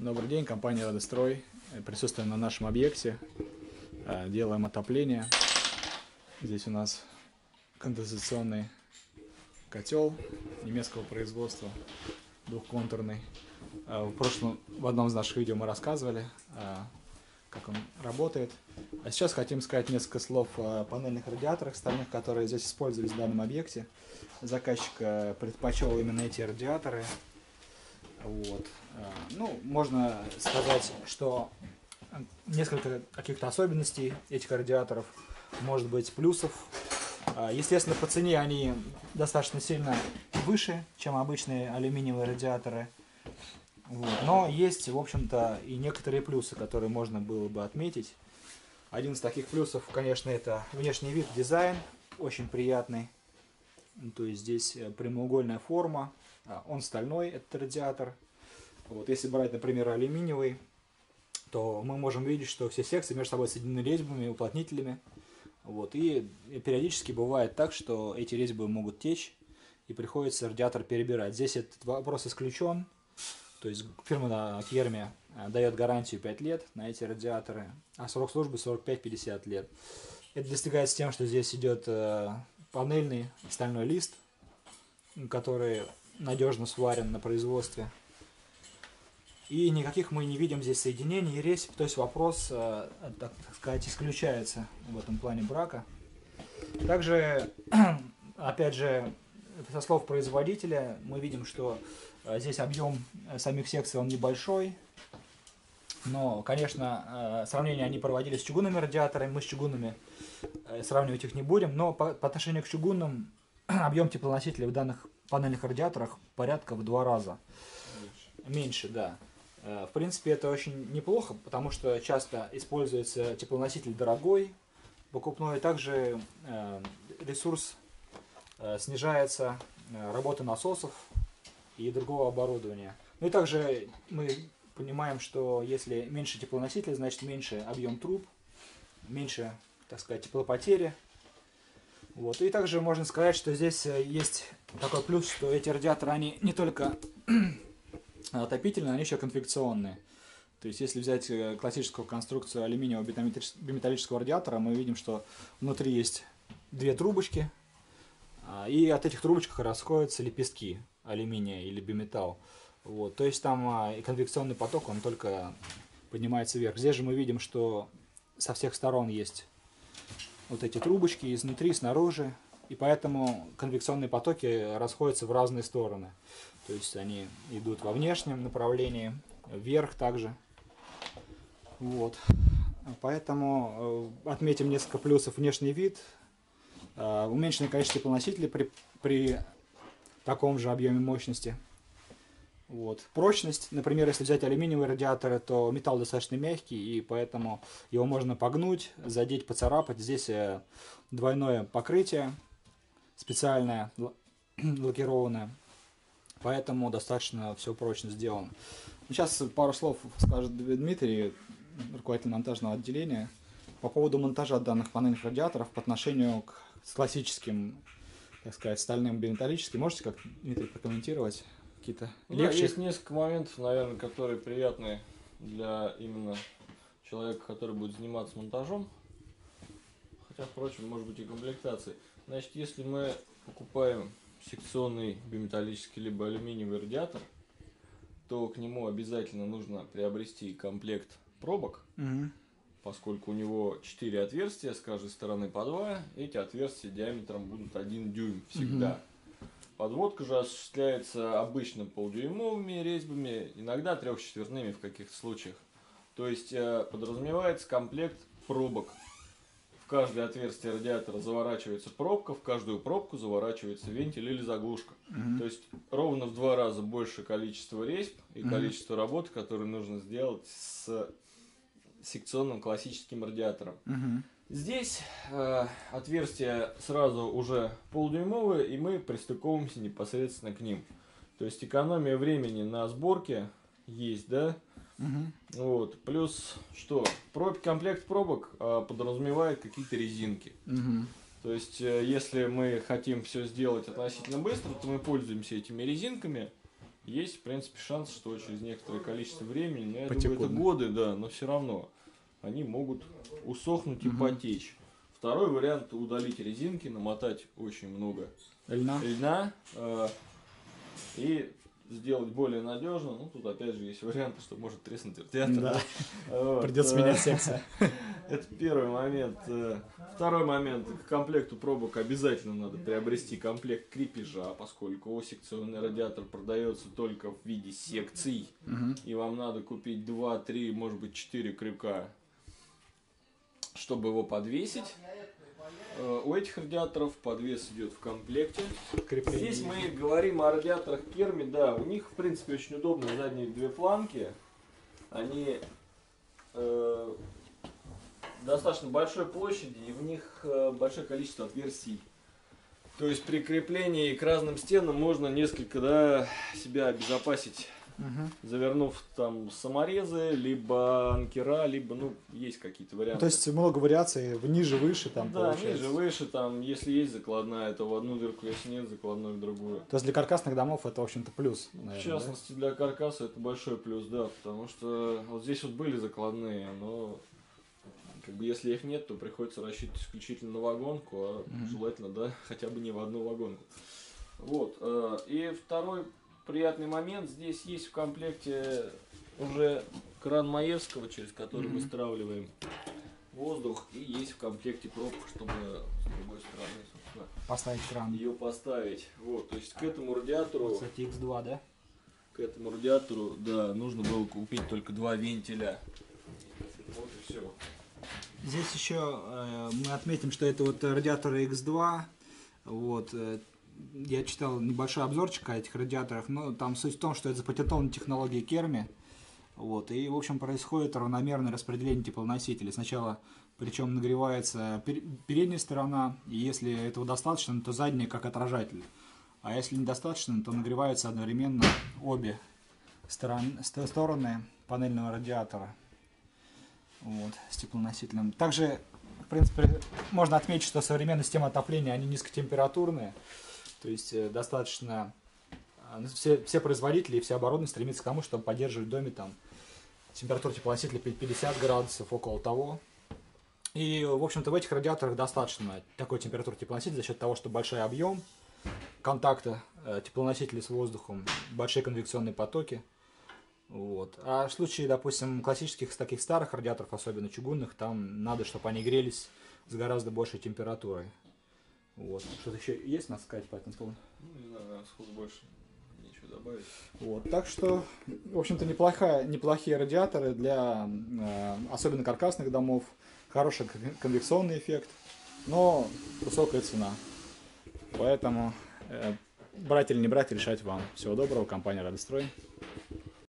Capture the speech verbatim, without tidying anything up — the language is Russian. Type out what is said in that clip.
Добрый день, компания «Радострой». Присутствуем на нашем объекте, делаем отопление. Здесь у нас конденсационный котел немецкого производства, двухконтурный. В прошлом, в одном из наших видео мы рассказывали, как он работает. А сейчас хотим сказать несколько слов о панельных радиаторах стальных, которые здесь использовались в данном объекте. Заказчик предпочел именно эти радиаторы. Вот. Ну, можно сказать, что несколько каких-то особенностей этих радиаторов, может быть, плюсов. Естественно, по цене они достаточно сильно выше, чем обычные алюминиевые радиаторы. Вот. Но есть, в общем-то, и некоторые плюсы, которые можно было бы отметить. Один из таких плюсов, конечно, это внешний вид, дизайн, очень приятный. То есть здесь прямоугольная форма, он стальной, этот радиатор. Вот. Если брать, например, алюминиевый, то мы можем видеть, что все секции между собой соединены резьбами, уплотнителями. Вот. И периодически бывает так, что эти резьбы могут течь, и приходится радиатор перебирать. Здесь этот вопрос исключен. То есть фирма Керми дает гарантию пять лет на эти радиаторы, а срок службы сорок пять — пятьдесят лет. Это достигается тем, что здесь идет панельный стальной лист, который надежно сварен на производстве. И никаких мы не видим здесь соединений и резьб, то есть вопрос, так, так сказать, исключается в этом плане брака. Также, опять же, со слов производителя мы видим, что здесь объем самих секций он небольшой. Но, конечно, сравнения они проводили с чугунными радиаторами, мы с чугунными сравнивать их не будем. Но по, по отношению к чугунным объем теплоносителей в данных панельных радиаторах порядка в два раза меньше, меньше, да. В принципе, это очень неплохо, потому что часто используется теплоноситель дорогой, покупной. Также ресурс снижается, работа насосов и другого оборудования. Ну и также мы понимаем, что если меньше теплоносителей, значит меньше объем труб, меньше, так сказать, теплопотери. Вот. И также можно сказать, что здесь есть такой плюс, что эти радиаторы, они не только отопительные, они еще конвекционные. То есть если взять классическую конструкцию алюминиевого биметаллического радиатора, мы видим, что внутри есть две трубочки, и от этих трубочек расходятся лепестки алюминия или биметалл. Вот. То есть там и конвекционный поток, он только поднимается вверх. Здесь же мы видим, что со всех сторон есть вот эти трубочки, изнутри, снаружи, и поэтому конвекционные потоки расходятся в разные стороны. То есть они идут во внешнем направлении, вверх также. Вот. Поэтому отметим несколько плюсов: внешний вид, уменьшенное количество теплоносителей при, при таком же объеме мощности. Вот. Прочность, например, если взять алюминиевые радиаторы, то металл достаточно мягкий, и поэтому его можно погнуть, задеть, поцарапать. Здесь двойное покрытие, специальное, лакированное, поэтому достаточно все прочно сделано. Сейчас пару слов скажет Дмитрий, руководитель монтажного отделения, по поводу монтажа данных панельных радиаторов по отношению к классическим, так сказать, стальным биметаллическим. Можете как, Дмитрий, прокомментировать какие-то да, легче? Есть несколько моментов, наверное, которые приятны для именно человека, который будет заниматься монтажом. Хотя, впрочем, может быть и комплектацией. Значит, если мы покупаем секционный биметаллический либо алюминиевый радиатор, то к нему обязательно нужно приобрести комплект пробок. Угу. Поскольку у него четыре отверстия, с каждой стороны по два, эти отверстия диаметром будут один дюйм всегда. Угу. Подводка же осуществляется обычно полдюймовыми резьбами, иногда трехчетвертными в каких-то случаях. То есть подразумевается комплект пробок. В каждое отверстие радиатора заворачивается пробка, в каждую пробку заворачивается вентиль или заглушка. Угу. То есть ровно в два раза больше количества резьб и угу. количество работы, которые нужно сделать с секционным классическим радиатором. Угу. Здесь э, отверстия сразу уже полдюймовые, и мы пристыковываемся непосредственно к ним. То есть экономия времени на сборке есть, да? Угу. Вот. Плюс что? Проб, комплект пробок э, подразумевает какие-то резинки. Угу. То есть, э, если мы хотим все сделать относительно быстро, то мы пользуемся этими резинками. есть, в принципе, шанс, что через некоторое количество времени, но я Потекут, думаю, это да? годы, да, но все равно они могут усохнуть и Мгм. потечь. Второй вариант — удалить резинки, намотать очень много Льна. льна э, и сделать более надежно. Ну, тут опять же есть варианты, что может треснуть радиатор. Да. Вот, Придется э, менять секцию. Это первый момент. Э, Второй момент. К комплекту пробок обязательно надо приобрести комплект крепежа, поскольку секционный радиатор продается только в виде секций. Мгм. И вам надо купить два, три, может быть четыре крюка, чтобы его подвесить. Э, У этих радиаторов подвес идет в комплекте. Крепление. Здесь мы говорим о радиаторах Керми, да, у них в принципе очень удобно задние две планки. Они э, достаточно большой площади, и в них э, большое количество отверстий. То есть при креплении к разным стенам можно несколько, да, себя обезопасить, Мгм. завернув там саморезы, либо анкера, либо, ну, есть какие-то Ну, варианты. то есть много вариаций, ниже, выше там Да, получается. ниже, выше, там, если есть закладная, то в одну дырку, если нет, закладной в другую. То есть для каркасных домов это, в общем-то, плюс, В наверное, частности, для каркаса это большой плюс, да, потому что вот здесь вот были закладные, но как бы если их нет, то приходится рассчитывать исключительно на вагонку, а Мгм. желательно, да, хотя бы не в одну вагонку. Вот, э, и второй приятный момент, здесь есть в комплекте уже кран Маевского, через который мы Мгм. стравливаем воздух, и есть в комплекте пробка, чтобы с другой стороны, собственно, да? Поставить кран. ее поставить. Вот, то есть к этому радиатору, Кстати, икс два, да? к этому радиатору, да, нужно было купить только два вентиля. Вот и все. Здесь еще э, мы отметим, что это вот радиаторы икс два. Вот, э, я читал небольшой обзорчик о этих радиаторах, но там суть в том, что это запатентованная технология Керми. Вот, и, в общем, происходит равномерное распределение теплоносителей. Сначала, причем, нагревается пер- передняя сторона, и если этого достаточно, то задняя как отражатель. А если недостаточно, то нагреваются одновременно обе сторон, ст- стороны панельного радиатора. Вот, с теплоносителем. Также, в принципе, можно отметить, что современные системы отопления, они низкотемпературные. То есть э, достаточно... э, ну, Все, все производители и все оборудование стремятся к тому, чтобы поддерживать в доме там температуру теплоносителя пятьдесят градусов, около того. И, в общем-то, в этих радиаторах достаточно такой температуры теплоносителя за счет того, что большой объем контакта э, теплоносителя с воздухом, большие конвекционные потоки. Вот. А в случае, допустим, классических таких старых радиаторов, особенно чугунных, там надо, чтобы они грелись с гораздо большей температурой. Вот. Что-то еще есть, надо сказать по этому поводу? Ну, не знаю, наверное, сходу больше нечего добавить. Вот. Так что, в общем-то, неплохая, неплохие радиаторы для э, особенно каркасных домов. Хороший кон- конвекционный эффект, но высокая цена. Поэтому э, брать или не брать, решать вам. Всего доброго, компания Радострой.